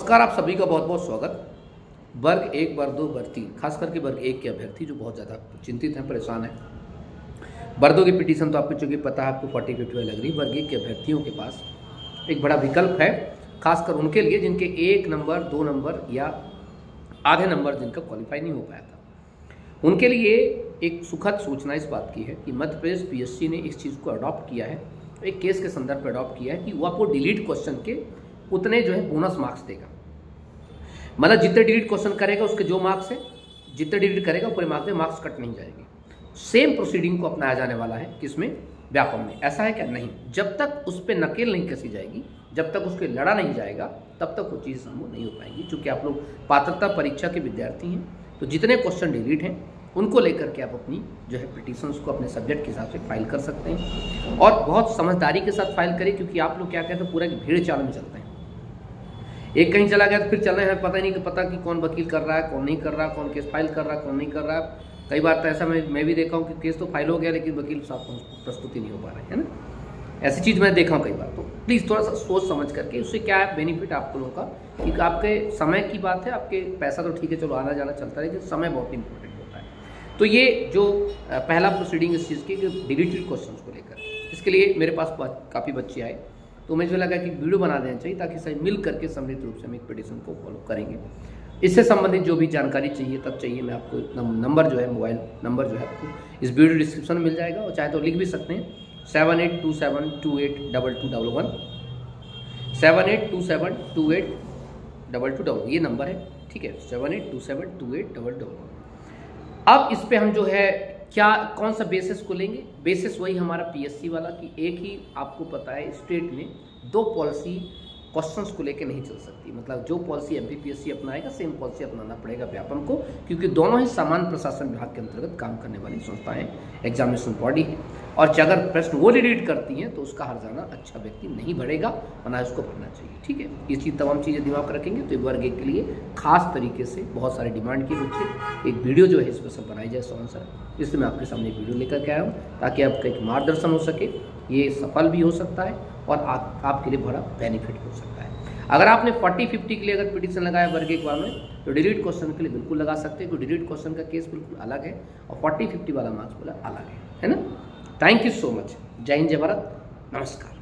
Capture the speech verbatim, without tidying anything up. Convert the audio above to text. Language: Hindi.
नमस्कार, आप सभी का बहुत बहुत स्वागत। वर्ग एक, वर्ग दो, वर्ग तीन, खास करके वर्ग एक के अभ्यर्थी जो बहुत ज़्यादा चिंतित हैं, परेशान हैं। वर्ग दो की पिटीशन तो आपको चूँकि पता है, आपको फोर्टी फिफ्टी लग रही है। वर्ग एक के अभ्यर्थियों के पास एक बड़ा विकल्प है, खासकर उनके लिए जिनके एक नंबर, दो नंबर या आधे नंबर जिनका क्वालिफाई नहीं हो पाया था। उनके लिए एक सुखद सूचना इस बात की है कि मध्य प्रदेश पीएससी ने इस चीज़ को अडॉप्ट किया है, एक केस के संदर्भ पर अडॉप्ट किया है कि वो आपको डिलीट क्वेश्चन के उतने जो है बोनस मार्क्स देगा। मतलब जितने डिलीट क्वेश्चन करेगा उसके जो मार्क्स है, जितने डिलीट करेगा पूरे मार्क्स में मार्क्स कट नहीं जाएंगे। सेम प्रोसीडिंग को अपनाया जाने वाला है किसमें, व्यापम में। ऐसा है क्या? नहीं। जब तक उस पर नकेल नहीं कसी जाएगी, जब तक उसके लड़ा नहीं जाएगा, तब तक वो चीज़ संभव नहीं हो पाएगी। चूँकि आप लोग पात्रता परीक्षा के विद्यार्थी हैं, तो जितने क्वेश्चन डिलीट हैं उनको लेकर के आप अपनी जो है पिटीशंस को अपने सब्जेक्ट के हिसाब से फाइल कर सकते हैं, और बहुत समझदारी के साथ फाइल करें। क्योंकि आप लोग क्या कहते हैं, पूरा एक भीड़ चाल में चलते हैं। एक कहीं चला गया तो फिर चलना है, पता ही नहीं कि पता कि कौन वकील कर रहा है, कौन नहीं कर रहा, कौन केस फाइल कर रहा है, कौन नहीं कर रहा है। कई बार तो ऐसा मैं मैं भी देखा हूँ कि केस तो फाइल हो गया लेकिन वकील साहब को प्रस्तुति नहीं हो पा रहे है ना। ऐसी चीज़ मैं देखा हूँ कई बार। तो प्लीज़ थोड़ा सा सोच समझ करके, उससे क्या है बेनिफिट आपको लोगों का, कि आपके समय की बात है। आपके पैसा तो ठीक है, चलो आना जाना चलता है, लेकिन समय बहुत इंपॉर्टेंट होता है। तो ये जो पहला प्रोसीडिंग इस चीज़ की डिलीटेड क्वेश्चन को लेकर, इसके लिए मेरे पास काफ़ी बच्चे आए, तो मुझे लगा कि वीडियो बना देना चाहिए ताकि सही मिल करके सम्मिलित रूप से हम एक पिटीशन को फॉलो करेंगे। इससे संबंधित जो भी जानकारी चाहिए तब चाहिए, मैं आपको नंबर जो है, मोबाइल नंबर जो है आपको इस वीडियो डिस्क्रिप्शन में मिल जाएगा, और चाहे तो लिख भी सकते हैं seven eight two seven two eight double two double one seven eight two seven two eight double two double ये नंबर है, ठीक है। Seven eight two seven two eight double double one. अब इस पे हम जो है क्या कौन सा बेसिस को लेंगे? बेसिस वही हमारा पीएससी वाला, कि एक ही आपको पता है स्टेट में दो पॉलिसी क्वेश्चंस को लेके नहीं चल सकती। मतलब जो पॉलिसी एमपीपीएससी अपनाएगा, सेम पॉलिसी अपनाना पड़ेगा व्यापम को, क्योंकि दोनों ही सामान्य प्रशासन विभाग के अंतर्गत काम करने वाली संस्थाएं, एग्जामिनेशन बॉडी है। और अगर प्रश्न वो रीड करती हैं तो उसका हर्जाना अच्छा व्यक्ति नहीं बढ़ेगा, वरना उसको भरना चाहिए, ठीक है। ये चीज़ तमाम चीज़ें दिमाग रखेंगे तो वर्ग एक के लिए खास तरीके से बहुत सारे डिमांड की रूप से एक वीडियो जो है स्पेशल बनाई जाए सौ आंसर, इसलिए मैं आपके सामने वीडियो लेकर के आया हूँ, ताकि आपका एक मार्गदर्शन हो सके। ये सफल भी हो सकता है और आप, आपके लिए बड़ा बेनिफिट हो सकता है। अगर आपने फोर्टी फिफ्टी के लिए अगर पिटीशन लगाया वर्ग एक बार में, तो डिलीट क्वेश्चन के लिए बिल्कुल लगा सकते हैं, क्योंकि डिलीट क्वेश्चन का केस बिल्कुल अलग है और फोर्टी फिफ्टी वाला मार्क्स वाला अलग है, है ना। Thank you so much. जय हिंद, जय भारत, नमस्कार।